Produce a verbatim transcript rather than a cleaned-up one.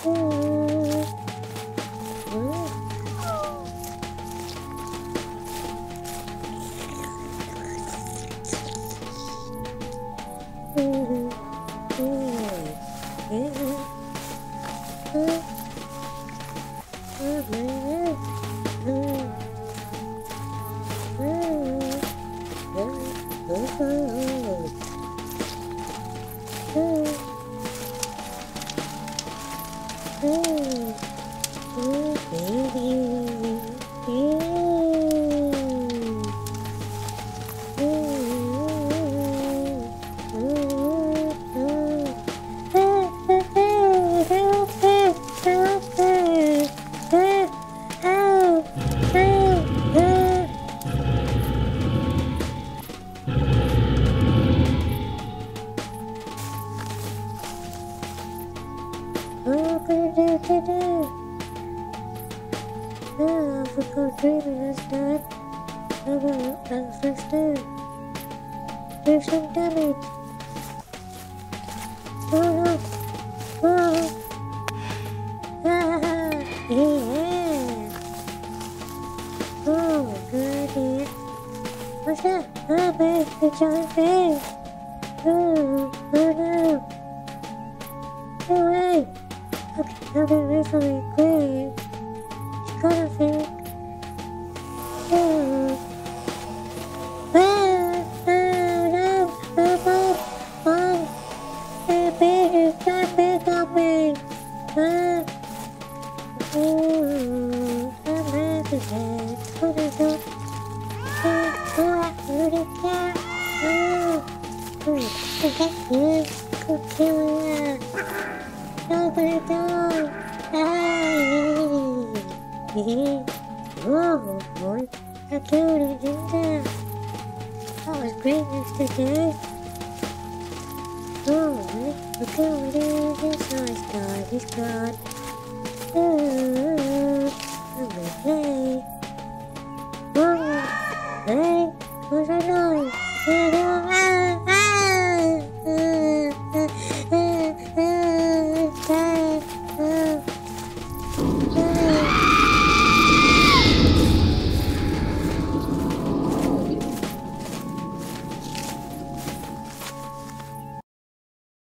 There's some damage. Oh, oh. Ah, yeah. Oh, good. Yeah. What's that? Oh, man, the giant bear. Oh, oh no. No way. Okay, I'll get away from it quick. It's gotta think. Oh. Oh boy, I killed it, didn't I? That was great yesterday. Oh, look over there, this nice guy, he's gone. Oh, I'm gonna play. Oh, hey, what's that noise?